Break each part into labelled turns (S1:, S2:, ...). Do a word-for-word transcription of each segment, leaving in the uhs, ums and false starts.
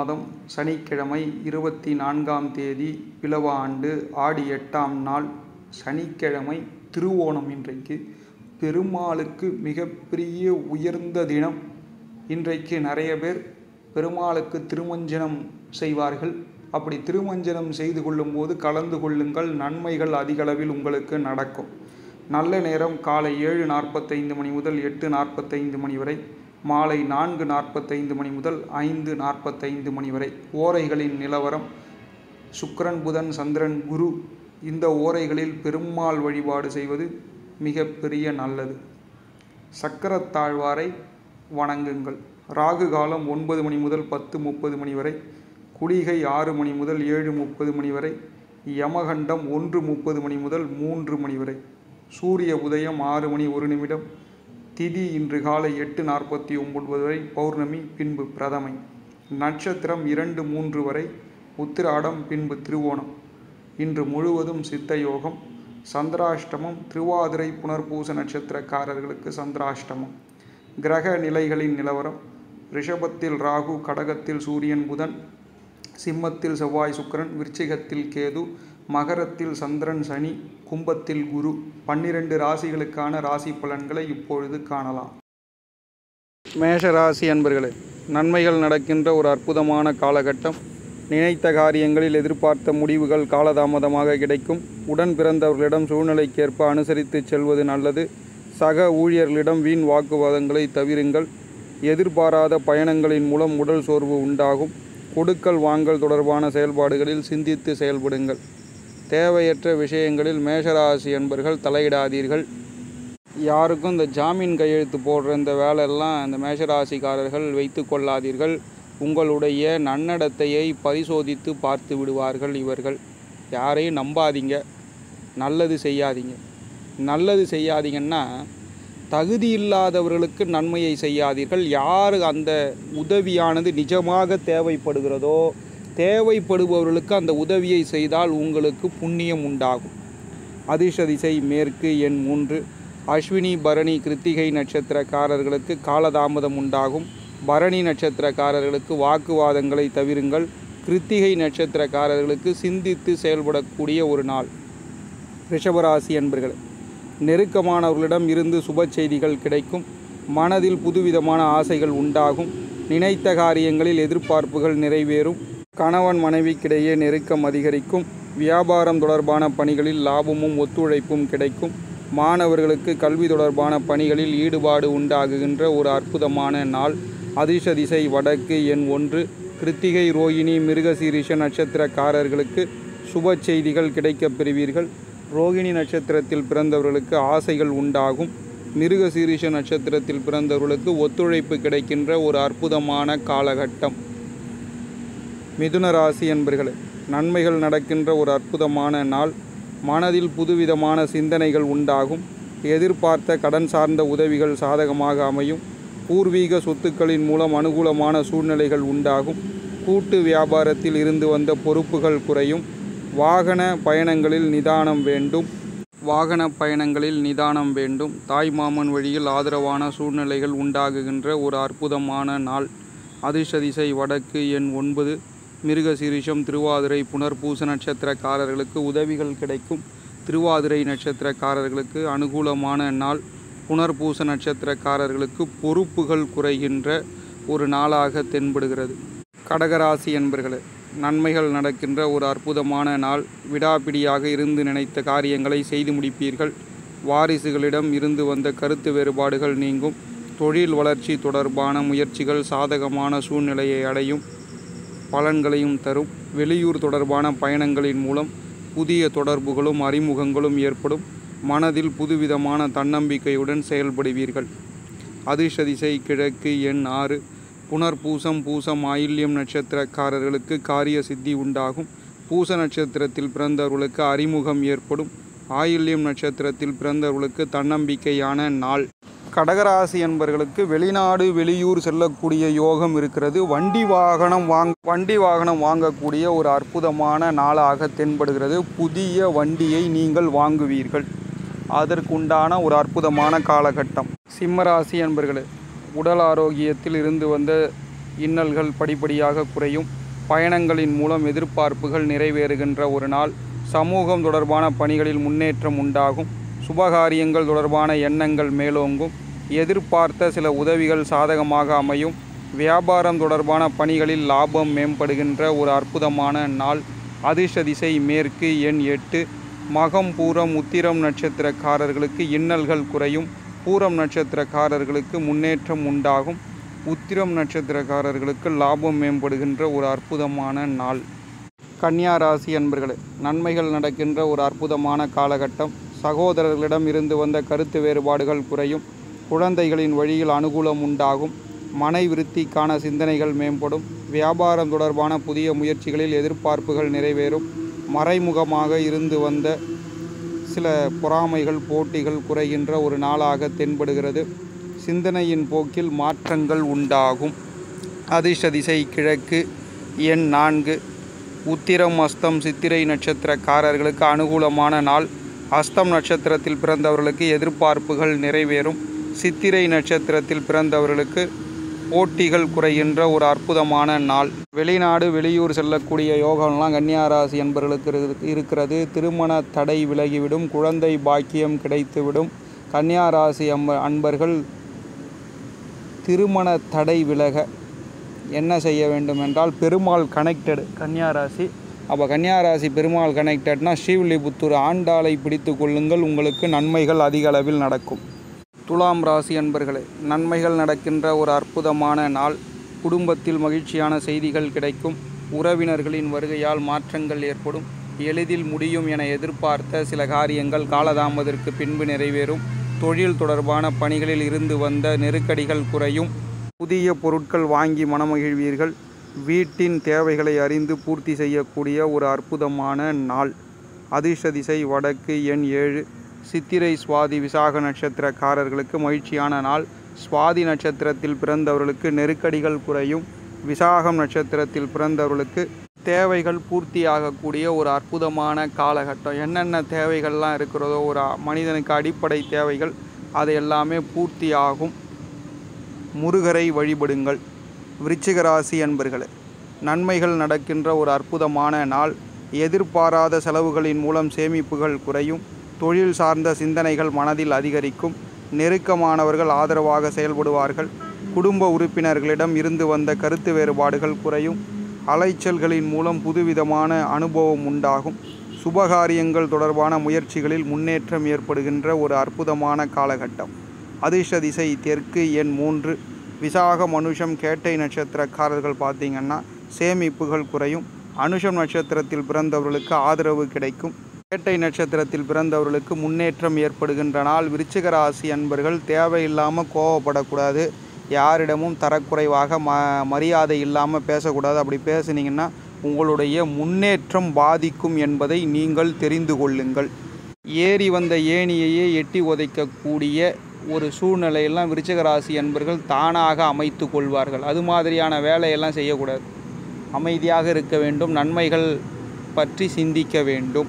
S1: மாதம் சனிக்கிழமை இருபத்தி நான்காம் தேதி பிலவ ஆண்டு ஆடி எட்டாம் நாள் சனிக்கிழமை திருவோணம். இன்றைக்கு பெருமாளுக்கு மிகப்பெரிய உயர்ந்த தினம். இன்றைக்கு நிறைய பேர் பெருமாளுக்கு திருமஞ்சனம் செய்வார்கள். அப்படி திருமஞ்சனம் செய்து கொள்ளும் போது கலந்து கொள்ளுங்கள், நன்மைகள் அதிகளவில் உங்களுக்கு நடக்கும். நல்ல நேரம் காலை ஏழு நாற்பத்தைந்து மணி முதல் எட்டு நாற்பத்தைந்து மணி வரை, மாலை நான்கு நாற்பத்தைந்து மணி முதல் ஐந்து நாற்பத்தைந்து மணி வரை. ஓரைகளின் நிலவரம் சுக்கிரன், புதன், சந்திரன், குரு. இந்த ஓரைகளில் பெருமாள் வழிபாடு செய்வது மிகப்பெரிய நல்லது. சக்கரத்தாழ்வாரை வணங்குங்கள். ராகு காலம் ஒன்பது மணி முதல் பத்து முப்பது மணி வரை, குளிகை ஆறு மணி முதல் ஏழு முப்பது மணி வரை, யமகண்டம் ஒன்று முப்பது மணி முதல் மூன்று மணி வரை. சூரிய உதயம் ஆறு மணி ஒரு நிமிடம். திதி இன்று காலை எட்டு நாற்பத்தி ஒன்பது வரை பௌர்ணமி, பின்பு பிரதமை. நட்சத்திரம் இரண்டு மூன்று வரை உத்திராடம், பின்பு திருவோணம். இன்று முழுவதும் சித்த யோகம். சந்திராஷ்டமம் திருவாதிரை புனர்பூச நட்சத்திரக்காரர்களுக்கு சந்திராஷ்டமம். கிரக நிலைகளின் நிலவரம்: ரிஷபத்தில் ராகு, கடகத்தில் சூரியன் புதன், சிம்மத்தில் செவ்வாய் சுக்கிரன், விருச்சிகத்தில் கேது, மகரத்தில் சந்திரன் சனி, கும்பத்தில் குரு. பன்னிரண்டு ராசிகளுக்கான ராசி பலன்களை இப்பொழுது காணலாம். மேஷராசி அன்பர்களே, நன்மைகள் நடக்கின்ற ஒரு அற்புதமான காலகட்டம். நினைத்த காரியங்களில் எதிர்பார்த்த முடிவுகள் காலதாமதமாக கிடைக்கும். உடன் பிறந்தவர்களிடம் சூழ்நிலைக்கேற்ப அனுசரித்து செல்வது நல்லது. சக ஊழியர்களிடம் வீண் வாக்குவாதங்களை தவிருங்கள். எதிர்பாராத பயணங்களின் மூலம் உடல் சோர்வு உண்டாகும். கொடுக்கல் வாங்கல் தொடர்பான செயல்பாடுகளில் சிந்தித்து செயல்படுங்கள். தேவையற்ற விஷயங்களில் மேஷராசி என்பர்கள் தலையிடாதீர்கள். யாருக்கும் இந்த ஜாமீன் கையெழுத்து போடுற இந்த வேலையெல்லாம் இந்த மேஷராசிக்காரர்கள் வைத்து கொள்ளாதீர்கள். உங்களுடைய நன்னடத்தையை பரிசோதித்து பார்த்து விடுவார்கள் இவர்கள். யாரையும் நம்பாதீங்க, நல்லது செய்யாதீங்க. நல்லது செய்யாதீங்கன்னா தகுதி இல்லாதவர்களுக்கு நன்மையை செய்யாதீர்கள். யார் அந்த உதவியானது நிஜமாக தேவைப்படுகிறதோ தேவைப்படுபவர்களுக்கு அந்த உதவியை செய்தால் உங்களுக்கு புண்ணியம் உண்டாகும். அதிர்ஷ்ட திசை மேற்கு, எண் மூன்று. அஸ்வினி, பரணி, கிருத்திகை நட்சத்திரக்காரர்களுக்கு காலதாமதம் உண்டாகும். பரணி நட்சத்திரக்காரர்களுக்கு வாக்குவாதங்களை தவிருங்கள். கிருத்திகை நட்சத்திரக்காரர்களுக்கு சிந்தித்து செயல்படக்கூடிய ஒரு நாள். ரிஷபராசி என்பர்கள், நெருக்கமானவர்களிடம் இருந்து சுப செய்திகள் கிடைக்கும். மனதில் புதுவிதமான ஆசைகள் உண்டாகும். நினைத்த காரியங்களில் எதிர்பார்ப்புகள் நிறைவேறும். கணவன் மனைவிக்கிடையே நெருக்கம் அதிகரிக்கும். வியாபாரம் தொடர்பான பணிகளில் லாபமும் ஒத்துழைப்பும் கிடைக்கும். மாணவர்களுக்கு கல்வி தொடர்பான பணிகளில் ஈடுபாடு உண்டாகுகின்ற ஒரு அற்புதமான நாள். அதிர்ஷ்ட திசை வடக்கு, எண் ஒன்று. கிருத்திகை, ரோகிணி, மிருகசீரிஷ நட்சத்திரக்காரர்களுக்கு சுப செய்திகள் கிடைக்கப் பெறுவீர்கள். ரோகிணி நட்சத்திரத்தில் பிறந்தவர்களுக்கு ஆசைகள் உண்டாகும். மிருகசீரிஷ நட்சத்திரத்தில் பிறந்தவர்களுக்கு ஒத்துழைப்பு கிடைக்கின்ற ஒரு அற்புதமான காலகட்டம். மிதுன ராசி என்பர்களே, நன்மைகள் நடக்கின்ற ஒரு அற்புதமான நாள். மனதில் புதுவிதமான சிந்தனைகள் உண்டாகும். எதிர்பார்த்த கடன் சார்ந்த உதவிகள் சாதகமாக அமையும். பூர்வீக சொத்துக்களின் மூலம் அனுகூலமான சூழ்நிலைகள் உண்டாகும். கூட்டு வியாபாரத்தில் இருந்து வந்த பொறுப்புகள் குறையும். வாகன பயணங்களில் நிதானம் வேண்டும். வாகன பயணங்களில் நிதானம் வேண்டும். தாய்மாமன் வழியில் ஆதரவான சூழ்நிலைகள் உண்டாகுகின்ற ஒரு அற்புதமான நாள். அதிர்ஷ்ட திசை வடக்கு, எண் ஒன்பது. மிருகசீரிஷம், திருவாதிரை, புனர்பூச நட்சத்திரக்காரர்களுக்கு உதவிகள் கிடைக்கும். திருவாதிரை நட்சத்திரக்காரர்களுக்கு அனுகூலமான நாள். புனர்பூச நட்சத்திரக்காரர்களுக்கு பொறுப்புகள் குறைகின்ற ஒரு நாளாக தென்படுகிறது. கடகராசி என்பர்களே, நன்மைகள் நடக்கின்ற ஒரு அற்புதமான நாள். விடாப்பிடியாக இருந்து நினைத்த காரியங்களை செய்து முடிப்பீர்கள். வாரிசுகளிடம் இருந்து வந்த கருத்து வேறுபாடுகள் நீங்கும். தொழில் வளர்ச்சி தொடர்பான முயற்சிகள் சாதகமான சூழ்நிலையை அடையும், பலன்களையும் தரும். வெளியூர் தொடர்பான பயணங்களின் மூலம் புதிய தொடர்புகளும் அறிமுகங்களும் ஏற்படும். மனதில் புதுவிதமான தன்னம்பிக்கையுடன் செயல்படுவீர்கள். அதிர்ஷ்ட திசை கிழக்கு, எண் ஆறு. புனர்பூசம், பூசம், ஆயில்யம் நட்சத்திரக்காரர்களுக்கு காரிய சித்தி உண்டாகும். பூச நட்சத்திரத்தில் பிறந்தவர்களுக்கு அறிமுகம் ஏற்படும். ஆயில்யம் நட்சத்திரத்தில் பிறந்தவர்களுக்கு தன்னம்பிக்கையான நாள். கடகராசி என்பவர்களுக்கு வெளிநாடு வெளியூர் செல்லக்கூடிய யோகம் இருக்கிறது. வண்டி வாகனம் வாங்க வண்டி வாகனம் வாங்கக்கூடிய ஒரு அற்புதமான நாளாக தென்படுகிறது. புதிய வண்டியை நீங்கள் வாங்குவீர்கள். அதற்குண்டான ஒரு அற்புதமான காலகட்டம். சிம்மராசி என்பர்களே, உடல் ஆரோக்கியத்தில் இருந்து வந்த இன்னல்கள் படிப்படியாக குறையும். பயணங்களின் மூலம் எதிர்பார்ப்புகள் நிறைவேறுகின்ற ஒரு நாள். சமூகம் தொடர்பான பணிகளில் முன்னேற்றம் உண்டாகும். சுபகாரியங்கள் தொடர்பான எண்ணங்கள் மேலோங்கும். எதிர்பார்த்த சில உதவிகள் சாதகமாக அமையும். வியாபாரம் தொடர்பான பணிகளில் லாபம் மேம்படுகின்ற ஒரு அற்புதமான நாள். அதிர்ஷ்ட திசை மேற்கு, எண் எட்டு. மகம் பூரம் உத்திரம் நட்சத்திரக்காரர்களுக்கு இன்னல்கள் குறையும். பூரம் நட்சத்திரக்காரர்களுக்கு முன்னேற்றம் உண்டாகும். உத்திரம் நட்சத்திரக்காரர்களுக்கு லாபம் மேம்படுகின்ற ஒரு அற்புதமான நாள். கன்னியா ராசி அன்பர்களே, நன்மைகள் நடக்கின்ற ஒரு அற்புதமான காலகட்டம். சகோதரர்களிடம் இருந்து வந்த கருத்து வேறுபாடுகள் குறையும். குழந்தைகளின் வழியில் அனுகூலம் உண்டாகும். மனை விருத்திக்கான சிந்தனைகள் மேம்படும். வியாபாரம் தொடர்பான புதிய முயற்சிகளில் எதிர்பார்ப்புகள் நிறைவேறும். மறைமுகமாக இருந்து வந்த சில பொறாமைகள் போட்டிகள் குறைகின்ற ஒரு நாளாக தென்படுகிறது. சிந்தனையின் போக்கில் மாற்றங்கள் உண்டாகும். அதிர்ஷ்ட திசை கிழக்கு, எண் நான்கு. உத்திரம் அஸ்தம் சித்திரை நட்சத்திரக்காரர்களுக்கு அனுகூலமான நாள். அஸ்தம் நட்சத்திரத்தில் பிறந்தவர்களுக்கு எதிர்பார்ப்புகள் நிறைவேறும். சித்திரை நட்சத்திரத்தில் பிறந்தவர்களுக்கு போட்டிகள் குறைகின்ற ஒரு அற்புதமான நாள். வெளிநாடு வெளியூர் செல்லக்கூடிய யோகம்லாம் கன்னியாராசி என்பவர்களுக்கு இருக்கிறது. திருமண தடை விலகிவிடும். குழந்தை பாக்கியம் கிடைத்துவிடும். கன்னியாராசி அம்ப அன்பர்கள் திருமண தடை விலக என்ன செய்ய வேண்டும் என்றால், பெருமாள் கனெக்டடு கன்னியாராசி. அப்போ கன்னியாராசி பெருமாள் கனெக்டட்னா ஸ்ரீவில்லிபுத்தூர் ஆண்டாளை பிடித்து கொள்ளுங்கள். உங்களுக்கு நன்மைகள் அதிக அளவில் நடக்கும். துலாம் ராசி அன்பர்களே, நன்மைகள் நடக்கின்ற ஒரு அற்புதமான நாள். குடும்பத்தில் மகிழ்ச்சியான செய்திகள் கிடைக்கும். உறவினர்களின் வருகையால் மாற்றங்கள் ஏற்படும். எளிதில் முடியும் என எதிர்பார்த்த சில காரியங்கள் காலதாமதற்கு பின்பு நிறைவேறும். தொழில் தொடர்பான பணிகளில் இருந்து வந்த நெருக்கடிகள் குறையும். புதிய பொருட்கள் வாங்கி மனமகிழ்வீர்கள். வீட்டின் தேவைகளை அறிந்து பூர்த்தி செய்யக்கூடிய ஒரு அற்புதமான நாள். அதிர்ஷ்ட திசை வடக்கு, எண் ஏழு. சித்திரை சுவாதி விசாக நட்சத்திரக்காரர்களுக்கு மகிழ்ச்சியான நாள். சுவாதி நட்சத்திரத்தில் பிறந்தவர்களுக்கு நெருக்கடிகள் குறையும். விசாகம் நட்சத்திரத்தில் பிறந்தவர்களுக்கு தேவைகள் பூர்த்தியாகக்கூடிய ஒரு அற்புதமான காலகட்டம். என்னென்ன தேவைகள்லாம் இருக்கிறதோ ஒரு மனிதனுக்கு அடிப்படை தேவைகள் அது எல்லாமே பூர்த்தியாகும். முருகரை வழிபடுங்கள். விருச்சிக ராசி அன்பர்களே, நன்மைகள் நடக்கின்ற ஒரு அற்புதமான நாள். எதிர்பாராத செலவுகளின் மூலம் சேமிப்புகள் குறையும். தொழில் சார்ந்த சிந்தனைகள் மனதில் அதிகரிக்கும். நெருக்கமானவர்கள் ஆதரவாக செயல்படுவார்கள். குடும்ப உறுப்பினர்களிடம் இருந்து வந்த கருத்து வேறுபாடுகள் குறையும். அலைச்சல்களின் மூலம் புதுவிதமான அனுபவம் உண்டாகும். சுபகாரியங்கள் தொடர்பான முயற்சிகளில் முன்னேற்றம் ஏற்படுகின்ற ஒரு அற்புதமான காலகட்டம். அதிர்ஷ்ட திசை தெற்கு, எண் மூன்று. விசாக மனுஷம் கேட்டை நட்சத்திரக்காரர்கள் பார்த்திங்கன்னா சேமிப்புகள் குறையும். அனுஷம் நட்சத்திரத்தில் பிறந்தவர்களுக்கு ஆதரவு கிடைக்கும். கேட்டை நட்சத்திரத்தில் பிறந்தவர்களுக்கு முன்னேற்றம் ஏற்படுகின்ற நாள். விருச்சிக ராசி அன்பர்கள் தேவையில்லாமல் கோவப்படக்கூடாது. யாரிடமும் தரக்குறைவாக ம மரியாதை இல்லாமல் பேசக்கூடாது. அப்படி பேசுனீங்கன்னா உங்களுடைய முன்னேற்றம் பாதிக்கும் என்பதை நீங்கள் தெரிந்து கொள்ளுங்கள். ஏறி வந்த ஏணியையே எட்டி உதைக்கக்கூடிய ஒரு சூழ்நிலையெல்லாம் விருச்சிக ராசி அன்பர்கள் தானாக அமைத்து கொள்வார்கள். அது மாதிரியான வேலையெல்லாம் செய்யக்கூடாது. அமைதியாக இருக்க வேண்டும். நன்மைகள் பற்றி சிந்திக்க வேண்டும்.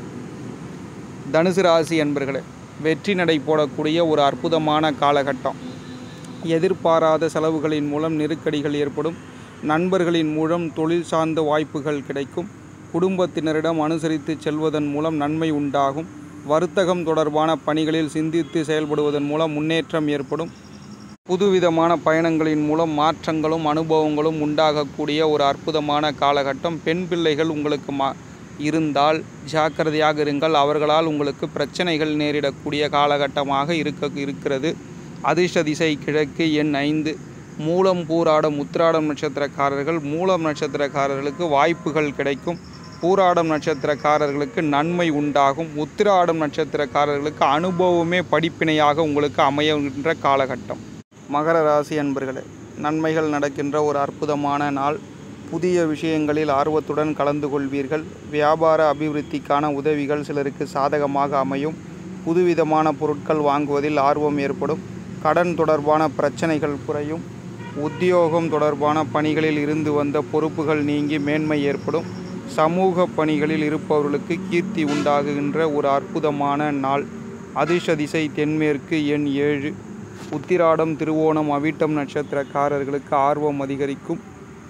S1: தனுசு ராசி அன்பர்களே, வெற்றி நடை போடக்கூடிய ஒரு அற்புதமான காலகட்டம். எதிர்பாராத செலவுகளின் மூலம் நெருக்கடிகள் ஏற்படும். நண்பர்களின் மூலம் தொழில் சார்ந்த வாய்ப்புகள் கிடைக்கும். குடும்பத்தினரிடம் அனுசரித்து செல்வதன் மூலம் நன்மை உண்டாகும். வர்த்தகம் தொடர்பான பணிகளில் சிந்தித்து செயல்படுவதன் மூலம் முன்னேற்றம் ஏற்படும். புதுவிதமான பயணங்களின் மூலம் மாற்றங்களும் அனுபவங்களும் உண்டாகக்கூடிய ஒரு அற்புதமான காலகட்டம். பெண் பிள்ளைகள் உங்களுக்கு மா இருந்தால் ஜாக்கிரதையாக இருங்கள். அவர்களால் உங்களுக்கு பிரச்சனைகள் நேரிடக்கூடிய காலகட்டமாக இருக்க இருக்கிறது. அதிர்ஷ்ட திசை கிழக்கு, எண் ஐந்து. மூலம் பூராடம் உத்திராடம் நட்சத்திரக்காரர்கள் மூலம் நட்சத்திரக்காரர்களுக்கு வாய்ப்புகள் கிடைக்கும். பூராடம் நட்சத்திரக்காரர்களுக்கு நன்மை உண்டாகும். உத்திராடம் நட்சத்திரக்காரர்களுக்கு அனுபவமே படிப்பினையாக உங்களுக்கு அமைகின்ற காலகட்டம். மகர ராசி அன்பர்களே, நன்மைகள் நடக்கின்ற ஒரு அற்புதமான நாள். புதிய விஷயங்களில் ஆர்வத்துடன் கலந்து கொள்வீர்கள். வியாபார அபிவிருத்திக்கான உதவிகள் சிலருக்கு சாதகமாக அமையும். புதுவிதமான பொருட்கள் வாங்குவதில் ஆர்வம் ஏற்படும். கடன் தொடர்பான பிரச்சனைகள் குறையும். உத்தியோகம் தொடர்பான பணிகளில் இருந்து வந்த பொறுப்புகள் நீங்கி மேன்மை ஏற்படும். சமூக பணிகளில் இருப்பவர்களுக்கு கீர்த்தி உண்டாகுகின்ற ஒரு அற்புதமான நாள். அதிர்ஷ்ட திசை தென்மேற்கு, எண் ஏழு. உத்திராடம் திருவோணம் அவிட்டம் நட்சத்திரக்காரர்களுக்கு ஆர்வம் அதிகரிக்கும்.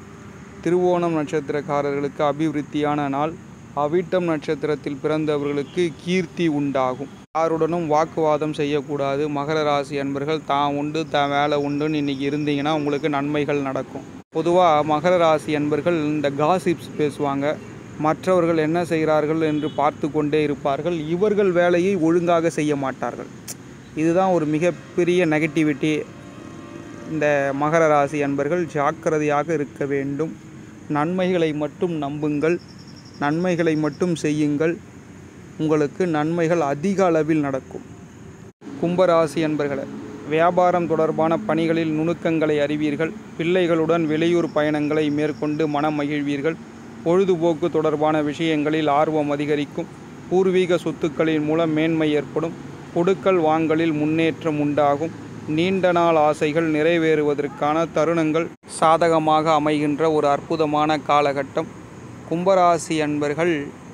S1: திருவோணம் நட்சத்திரக்காரர்களுக்கு அபிவிருத்தியான நாள். அவிட்டம் நட்சத்திரத்தில் பிறந்தவர்களுக்கு கீர்த்தி உண்டாகும். யாருடனும் வாக்குவாதம் செய்யக்கூடாது. மகர ராசி அன்பர்கள் தான் உண்டு தான் வேலை உண்டுன்னு இன்றைக்கி இருந்தீங்கன்னா உங்களுக்கு நன்மைகள் நடக்கும். பொதுவாக மகர ராசி அன்பர்கள் இந்த காசிப்ஸ் பேசுவாங்க. மற்றவர்கள் என்ன செய்கிறார்கள் என்று பார்த்து கொண்டே இருப்பார்கள். இவர்கள் வேலையை ஒழுங்காக செய்ய மாட்டார்கள். இதுதான் ஒரு மிகப்பெரிய நெகட்டிவிட்டி. இந்த மகர ராசி அன்பர்கள் ஜாக்கிரதையாக இருக்க வேண்டும். நன்மைகளை மட்டும் நம்புங்கள், நன்மைகளை மட்டும் செய்யுங்கள். உங்களுக்கு நன்மைகள் அதிக அளவில் நடக்கும். கும்பராசி அன்பர்களே, வியாபாரம் தொடர்பான பணிகளில் நுணுக்கங்களை அறிவீர்கள். பிள்ளைகளுடன் வெளியூர் பயணங்களை மேற்கொண்டு மனம் மகிழ்வீர்கள். பொழுதுபோக்கு தொடர்பான விஷயங்களில் ஆர்வம் அதிகரிக்கும். பூர்வீக சொத்துக்களின் மூலம் மேன்மை ஏற்படும். கொடுக்கல் வாங்கலில் முன்னேற்றம் உண்டாகும். நீண்ட நாள் ஆசைகள் நிறைவேறுவதற்கான தருணங்கள் சாதகமாக அமைகின்ற ஒரு அற்புதமான காலகட்டம். கும்பராசி அன்பர்கள்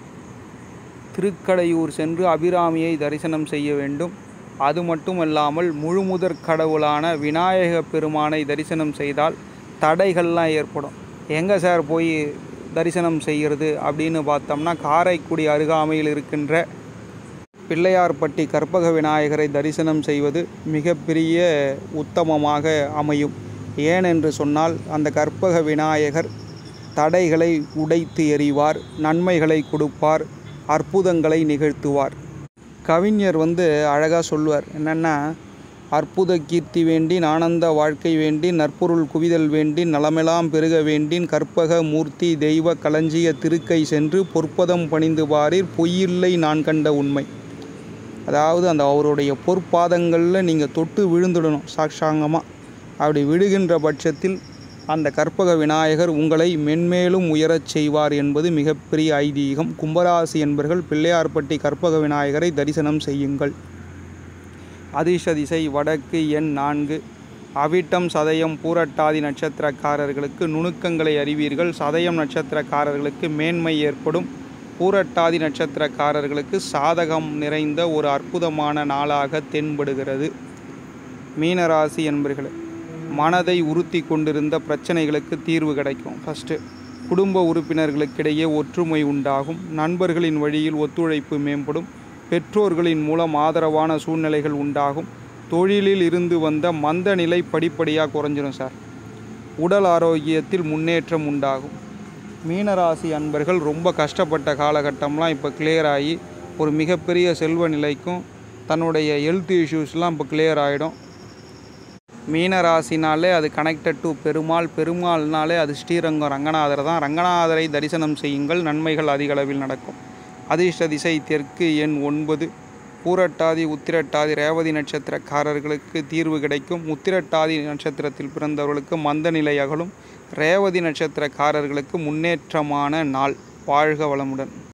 S1: திருக்கடையூர் சென்று அபிராமியை தரிசனம் செய்ய வேண்டும். அது மட்டுமல்லாமல் முழுமுதற் கடவுளான விநாயக பெருமானை தரிசனம் செய்தால் தடைகள்லாம் ஏற்படும். எங்கே சார் போய் தரிசனம் செய்கிறது அப்படின்னு பார்த்தோம்னா, காரைக்குடி அருகாமையில் இருக்கின்ற பிள்ளையார்பட்டி கற்பக விநாயகரை தரிசனம் செய்வது மிகப்பெரிய உத்தமமாக அமையும். ஏனென்று சொன்னால், அந்த கற்பக விநாயகர் தடைகளை உடைத்து எறிவார், நன்மைகளை கொடுப்பார், அற்புதங்களை நிகழ்த்துவார். கவிஞர் வந்து அழகாக சொல்வார், என்னென்னா, அற்புத கீர்த்தி வேண்டின் ஆனந்த வாழ்க்கை வேண்டின் நற்பொருள் குவிதல் வேண்டின் நலமெல்லாம் பெருக வேண்டின் கற்பக மூர்த்தி தெய்வ களஞ்சிய திருக்கை சென்று பொற்பதம் பணிந்து பாரீர் பொய்யில்லை நான் கண்ட உண்மை. அதாவது அந்த அவருடைய பொற்பாதங்களில் நீங்கள் தொட்டு விழுந்துடணும் சாட்சாங்கமாக. அப்படி விழுகின்ற பட்சத்தில் அந்த கற்பக விநாயகர் உங்களை மென்மேலும் உயரச் செய்வார் என்பது மிகப்பெரிய ஐதீகம். கும்பராசி என்பர்கள் பிள்ளையார்பட்டி கற்பக விநாயகரை தரிசனம் செய்யுங்கள். அதிர்ஷ்ட திசை வடக்கு, எண் நான்கு. அவிட்டம் சதயம் பூரட்டாதி நட்சத்திரக்காரர்களுக்கு நுணுக்கங்களை அறிவீர்கள். சதயம் நட்சத்திரக்காரர்களுக்கு மேன்மை ஏற்படும். பூரட்டாதி நட்சத்திரக்காரர்களுக்கு சாதகம் நிறைந்த ஒரு அற்புதமான நாளாக தென்படுகிறது. மீனராசி என்பர்களே, மனதை உறுத்தி கொண்டிருந்த பிரச்சனைகளுக்கு தீர்வு கிடைக்கும். ஃபஸ்ட்டு, குடும்ப உறுப்பினர்களுக்கிடையே ஒற்றுமை உண்டாகும். நண்பர்களின் வழியில் ஒத்துழைப்பு மேம்படும். பெற்றோர்களின் மூலம் ஆதரவான சூழ்நிலைகள் உண்டாகும். தொழிலில் இருந்து வந்த மந்த நிலை படிப்படியாக குறைஞ்சிடும் சார். உடல் ஆரோக்கியத்தில் முன்னேற்றம் உண்டாகும். மீனராசி அன்பர்கள் ரொம்ப கஷ்டப்பட்ட காலகட்டம்லாம் இப்போ கிளியர் ஆகி ஒரு மிகப்பெரிய செல்வ நிலைக்கும் தன்னுடைய ஹெல்த் இஷ்யூஸ்லாம் இப்போ கிளியர் ஆகிடும். மீனராசினாலே அது கனெக்டட் டு பெருமாள், பெருமாள்னாலே அது ஸ்ரீரங்கம் ரங்கநாதர் தான். ரங்கநாதரை தரிசனம் செய்யுங்கள், நன்மைகள் அதிக அளவில் நடக்கும். அதிர்ஷ்ட திசை தெற்கு, எண் ஒன்பது. பூரட்டாதி உத்திரட்டாதி ரேவதி நட்சத்திரக்காரர்களுக்கு தீர்வு கிடைக்கும். உத்திரட்டாதி நட்சத்திரத்தில் பிறந்தவர்களுக்கு மந்த நிலை அகலும். ரேவதி நட்சத்திரக்காரர்களுக்கு முன்னேற்றமான நாள். வாழ்க வளமுடன்.